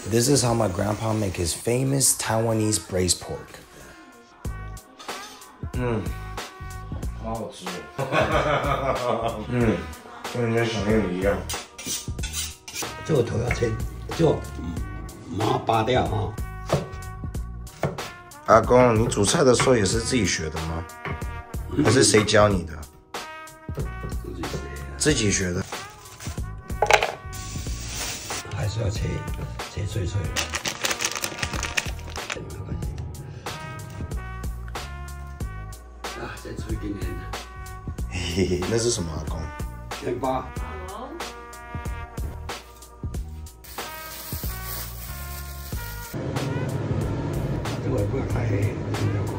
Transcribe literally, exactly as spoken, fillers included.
This is how my grandpa make his famous Taiwanese braised pork. 嗯，好好吃哦。嗯，跟人家想象的一样。 这个头要切，就毛扒掉哈。 阿公，你煮菜的时候也是自己学的吗？还是谁教你的？ 自己学。 自己学的。 还是要切切脆脆的，没有关系。啊，先出一点点。 嘿嘿，那是什么阿公？ 盐巴。这个不要太黑，这个要快。